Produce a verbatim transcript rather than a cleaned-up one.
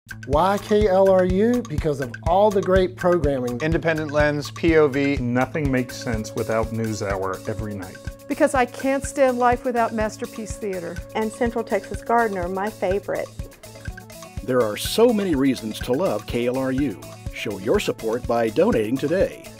Why K L R U? Because of all the great programming. Independent Lens, P O V. Nothing makes sense without NewsHour every night. Because I can't stand life without Masterpiece Theater. And Central Texas Gardener, my favorite. There are so many reasons to love K L R U. Show your support by donating today.